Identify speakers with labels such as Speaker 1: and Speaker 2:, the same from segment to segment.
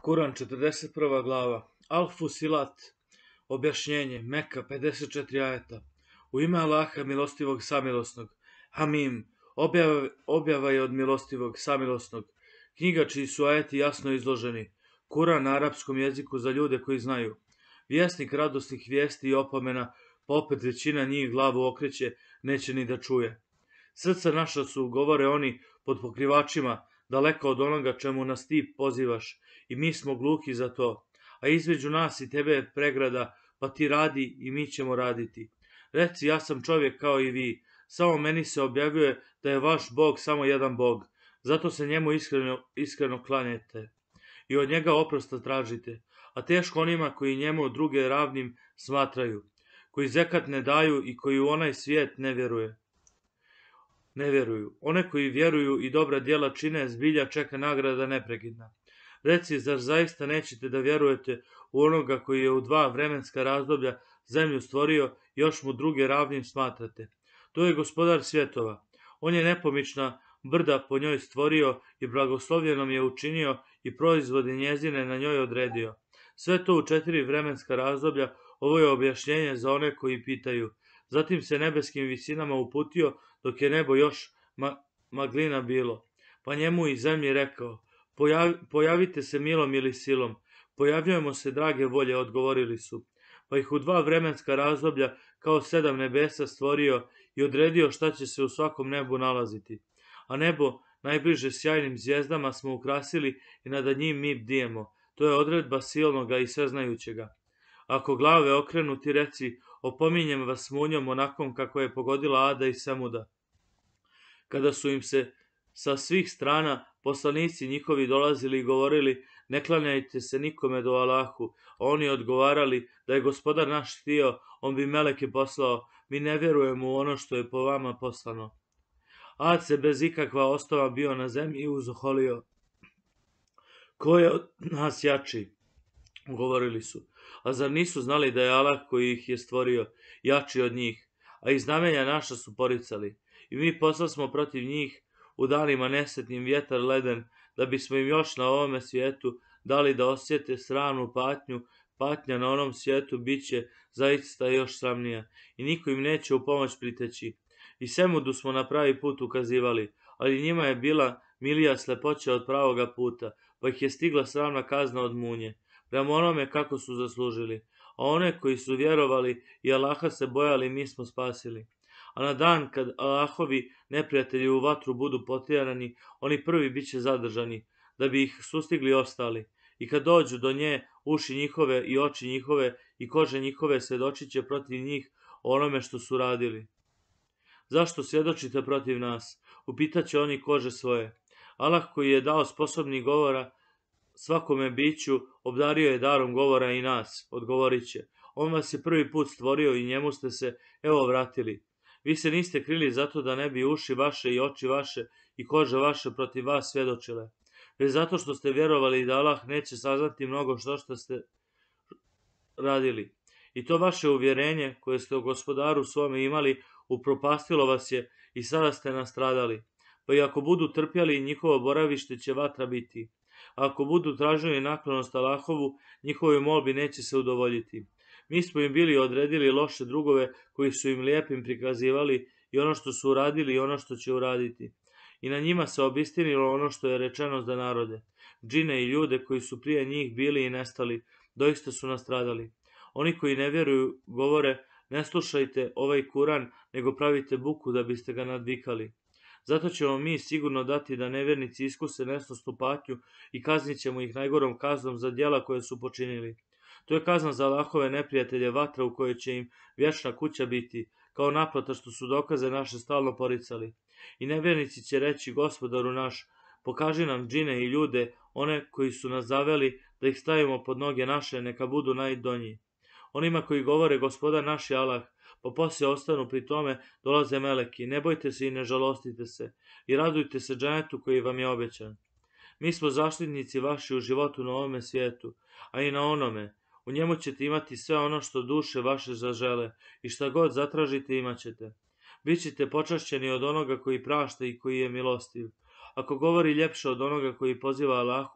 Speaker 1: Kuran 41. glava. Al-Fusilat. Objašnjenje. Meka 54 ajeta. U ime Allaha milostivog samilosnog. Hamim. Objava je od milostivog samilosnog. Knjiga čiji su ajeti jasno izloženi. Kuran na arapskom jeziku za ljude koji znaju. Vjesnik radosnih vijesti i opomena, pa opet većina njih glavu okreće, neće ni da čuje. Srca naša su, govore oni, pod pokrivačima, daleko od onoga čemu nas ti pozivaš, i mi smo gluhi za to. A između nas i tebe je pregrada, pa ti radi i mi ćemo raditi. Reci, ja sam čovjek kao i vi, samo meni se objavljuje da je vaš Bog samo jedan Bog, zato se njemu iskreno klanjete i od njega oprosta tražite, a teško onima koji njemu druge ravnim smatraju, koji zekat ne daju i koji u onaj svijet ne vjeruju. One koji vjeruju i dobra djela čine, zbilja čeka nagrada neprekidna. Reci, zar zaista nećete da vjerujete u onoga koji je u 2 vremenska razdoblja zemlju stvorio, još mu druge ravnim smatrate? To je gospodar svjetova. On je nepomična brda po njoj stvorio i blagoslovljenom je učinio i proizvode njezine na njoj odredio. Sve to u 4 vremenska razdoblja, ovo je objašnjenje za one koji pitaju. Zatim se nebeskim visinama uputio dok je nebo još maglina bilo. Pa njemu i zemlji rekao, pojavite se milom ili silom. Pojavljujemo se drage volje, odgovorili su. Pa ih u 2 vremenska razdoblja kao 7 nebesa stvorio i odredio šta će se u svakom nebu nalaziti. A nebo najbliže sjajnim zvijezdama smo ukrasili i nad njim mi bdijemo. To je odredba silnoga i sveznajućega. Ako glave okrenu, ti reci, opominjem vas munjom onakom kako je pogodila Ada i Semuda. Kada su im se sa svih strana poslanici njihovi dolazili i govorili, ne klanjajte se nikome do Allahu, a oni odgovarali, da je gospodar naš htio, on bi meleke poslao, mi ne vjerujemo u ono što je po vama poslano. Ad se bez ikakva osnova bio na zemlji i uzoholio. Ko je od nas jači? Govorili su. A zar nisu znali da je Allah koji ih je stvorio jači od njih? A i znamenja naša su poricali. I mi poslasmo protiv njih u danima nesretnim vjetar leden, da bismo im još na ovome svijetu dali da osjete sramnu patnju. Patnja na onom svijetu bit će zaista još sramnija i niko im neće u pomoć priteći. I Semudu smo na pravi put ukazivali, ali njima je bila milija slepoća od pravoga puta, pa ih je stigla sramna kazna od munje, prema onome kako su zaslužili. A one koji su vjerovali i Allaha se bojali, mi smo spasili. A na dan kad Allahovi neprijatelji u vatru budu potjerani, oni prvi bit će zadržani, da bi ih sustigli ostali. I kad dođu do nje, uši njihove i oči njihove i kože njihove svjedočit će protiv njih o onome što su radili. Zašto svjedočite protiv nas? Upitaće oni kože svoje. Allah koji je dao sposobnih govora svakome biću, obdario je darom govora i nas, odgovorit će. On vas je prvi put stvorio i njemu ste se, evo, vratili. Vi se niste krili zato da ne bi uši vaše i oči vaše i kože vaše protiv vas svjedočile, već zato što ste vjerovali da Allah neće saznati mnogo što ste radili. I to vaše uvjerenje koje ste o gospodaru svome imali upropastilo vas je i sada ste nastradali. Pa i ako budu trpjeli, njihovo boravište će vatra biti. A ako budu tražili naklonost Allahovu, njihovi molbi neće se udovoljiti. Mi smo im bili odredili loše drugove koji su im lijepim prikazivali i ono što su uradili i ono što će uraditi. I na njima se obistinilo ono što je rečeno za narode. Džine i ljude koji su prije njih bili i nestali, doista su nastradali. Oni koji ne vjeruju govore, ne slušajte ovaj Kuran, nego pravite buku da biste ga nadvikali. Zato ćemo mi sigurno dati da nevjernici iskuse nesnosnu patnju i kaznit ćemo ih najgorom kaznom za djela koje su počinili. To je kazna za Allahove neprijatelje, vatra u kojoj će im vječna kuća biti, kao naplata što su dokaze naše stalno poricali. I nevjernici će reći, gospodaru naš, pokaži nam džine i ljude, one koji su nas zaveli, da ih stavimo pod noge naše, neka budu najdonji. Onima koji govore, gospodar naš je Allah, pa poslije ostanu pri tome, dolaze meleki, ne bojte se i ne žalostite se, i radujte se dženetu koji vam je obećan. Mi smo zaštitnici vaši u životu na ovome svijetu, a i na onome. U njemu ćete imati sve ono što duše vaše zažele i šta god zatražite imat ćete. Bićete počašćeni od onoga koji prašta i koji je milostiv. Ako govori ljepše od onoga koji poziva Allahu,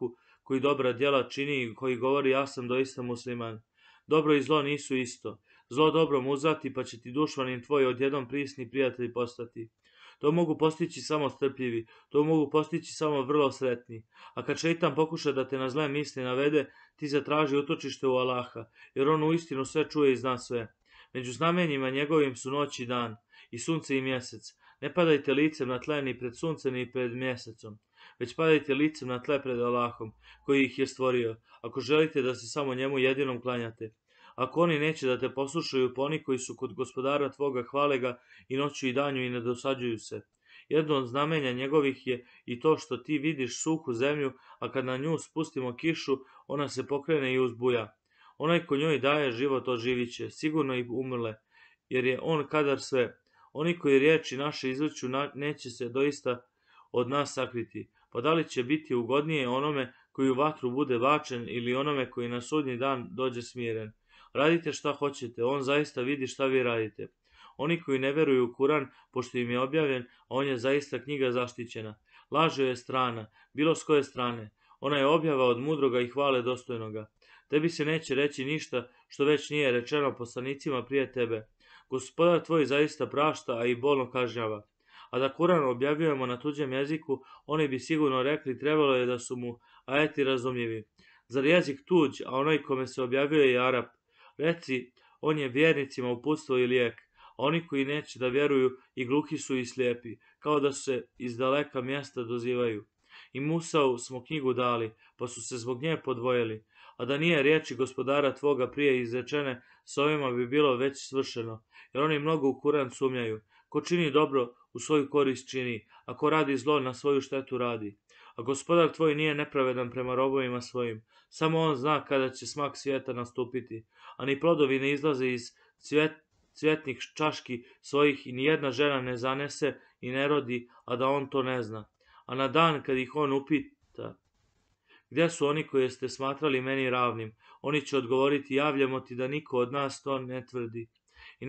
Speaker 1: koji dobra djela čini i koji govori ja sam doista musliman. Dobro i zlo nisu isto. Zlo dobrom uzvati pa će ti dušmanin tvoj odjednom prisni prijatelj postati. To mogu postići samo strpljivi, to mogu postići samo vrlo sretni. A kad šeitan pokuša da te na zle misli navede, ti zatraži utočište u Allaha, jer on uistinu sve čuje i zna sve. Među znamenjima njegovim su noć i dan, i sunce i mjesec. Ne padajte licem na tle ni pred suncem ni pred mjesecom, već padajte licem na tle pred Allahom, koji ih je stvorio, ako želite da se samo njemu jedinom klanjate. Ako oni neće da te poslušaju, pa oni koji su kod gospodara tvoga hvale ga i noću i danju i ne dosađuju se. Jedno od znamenja njegovih je i to što ti vidiš suhu zemlju, a kad na nju spustimo kišu, ona se pokrene i uzbuja. Onaj ko njoj daje život oživit će, sigurno i umrle, jer je on kadar sve. Oni koji riječi naše izvrću neće se doista od nas sakriti. Pa da li će biti ugodnije onome koji u vatru bude bačen ili onome koji na sudnji dan dođe smiren? Radite šta hoćete, on zaista vidi šta vi radite. Oni koji ne veruju u Kuran, pošto im je objavljen, a on je zaista knjiga zaštićena. Laže je strana, bilo s koje strane. Ona je objava od mudroga i hvale dostojnoga. Tebi se neće reći ništa što već nije rečeno poslanicima prije tebe. Gospodar tvoj zaista prašta, a i bolno kažnjava. A da Kuran objavljujemo na tuđem jeziku, oni bi sigurno rekli trebalo je da su mu ajeti razumljivi. Zar jezik tuđ, a onaj kome se objavljuje je Arap? Reci, on je vjernicima uputstvo i lijek, a oni koji neće da vjeruju i gluhi su i slijepi, kao da se iz daleka mjesta dozivaju. I Musau smo knjigu dali, pa su se zbog nje podvojili, a da nije riječi gospodara tvoga prije izrečene, s ovima bi bilo već svršeno, jer oni mnogo u Kuran sumnjaju. Ko čini dobro, u svoju korist čini, a ko radi zlo, na svoju štetu radi. A gospodar tvoj nije nepravedan prema robovima svojim, samo on zna kada će smak svijeta nastupiti, a ni plodovi ne izlaze iz cvjetnih čaški svojih i nijedna žena ne zanese i ne rodi, a da on to ne zna. A na dan kad ih on upita, gdje su oni koje ste smatrali meni ravnim, oni će odgovoriti javljamo ti da niko od nas to ne tvrdi. I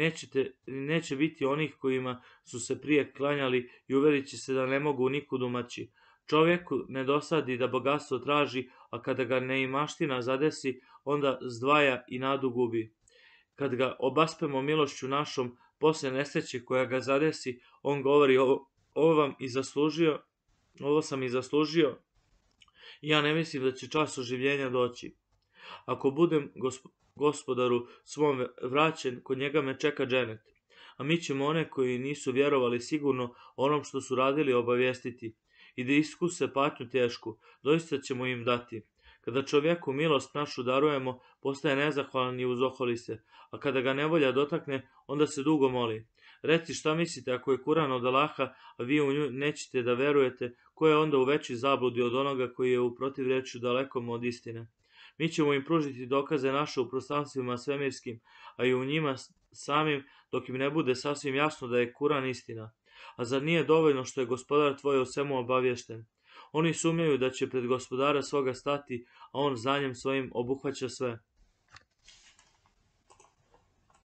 Speaker 1: neće biti onih kojima su se prije klanjali i uverit će se da ne mogu nikud umaći. Čovjeku ne dosadi da bogatstvo traži, a kada ga neimaština zadesi, onda zdvaja i nadu gubi. Kad ga obaspemo milošću našom, posle nesreće koja ga zadesi, on govori ovo sam i zaslužio, i ja ne mislim da će čas oživljenja doći. Ako budem gospodaru svom vraćen, kod njega me čeka dženet. A mi ćemo one koji nisu vjerovali sigurno onom što su radili obavijestiti i da iskuse patnju tešku, doista ćemo im dati. Kada čovjeku milost našu darujemo, postaje nezahvalan i uzoholi se, a kada ga nevolja dotakne, onda se dugo moli. Reci šta mislite ako je Kuran od Allaha, a vi u nju nećete da verujete, ko je onda u većoj zabludi od onoga koji je u protivrečju dalekom od istine. Mi ćemo im pružiti dokaze naše u prostranstvima svemirskim, a i u njima samim, dok im ne bude sasvim jasno da je Kuran istina. A zar nije dovoljno što je gospodar tvoj o svemu obaviješten? Oni sumnjaju da će pred gospodara svoga stati, a on znanjem svojim obuhvaća sve.